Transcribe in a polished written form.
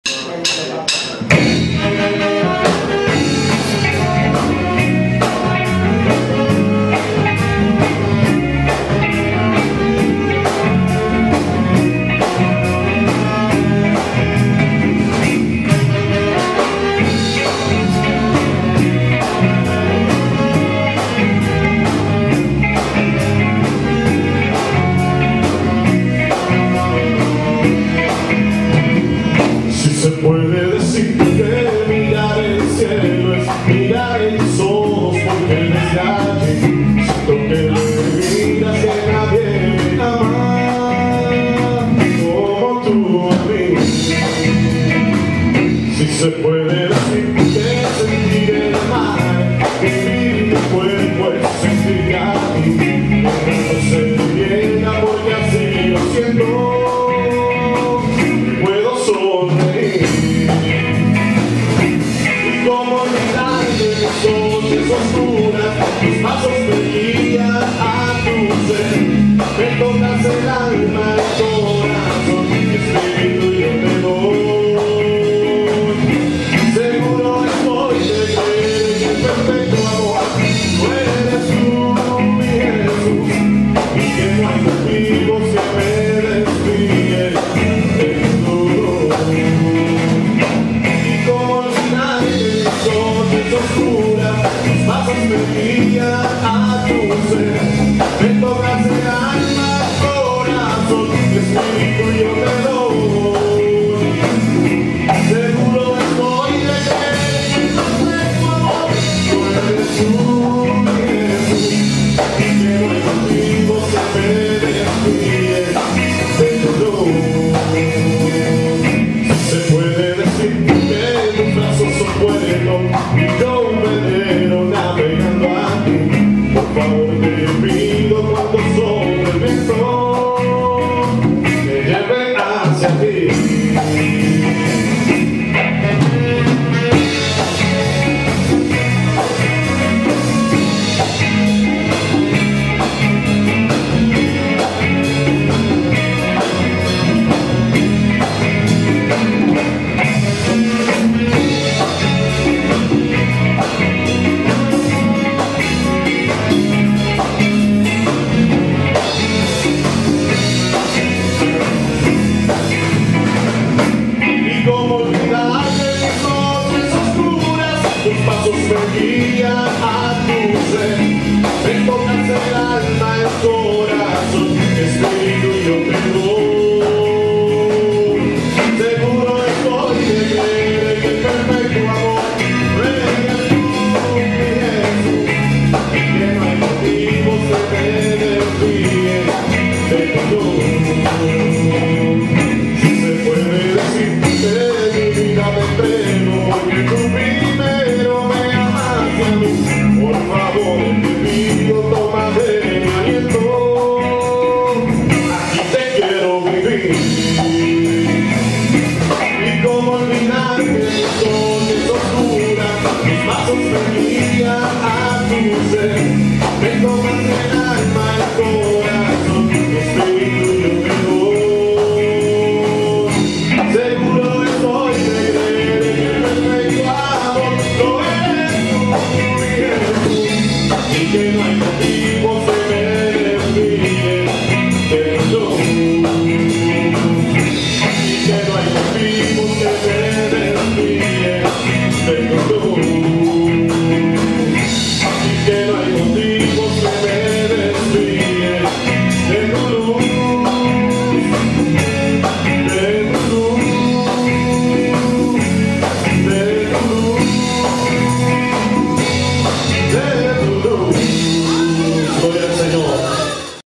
Se puede decir que mirar el cielo es mirar en tus ojos, porque en el calle siento que le miras que nadie me ama como tú a mí. Si se puede decir que sentir el mar, vivir mi cuerpo es sentir a ti, no se llega porque así lo siento. Noches oscuras, tus pasos me guían a tu ser, me tocas el alma, el corazón, mi espíritu yo te doy. Seguro estoy de creer en el perfecto amor, tú eres tú, mi Jesús, y que no hay motivos que me desvíen de tu. Y como olvidar que mis noches oscuras, pasos me guían a tu ser, me tocas el alma, el corazón, mi espíritu yo te doy. Seguro estoy de que en tu amor, tú eres tú, mi Jesús, y que no hay motivos que me desvíen de tu. Se puede decir que tus brazos son buenos y yo navegando a ti, por favor te pido cuando sobre el viento me lleve hacia ti. Me guían a tu ser, me tocas el alma, el corazón, espíritu yo te doy. Seguro estoy de creer que el perfecto amor eres tú, mi Jesús, y que no hay motivos que me desvíen de tu. Si se puede decir que mi vida te pego, porque tú primero me por favor, te pido, toma de mi aliento, aquí te quiero vivir. Y como olvidar que mis noches oscuras, mis pasos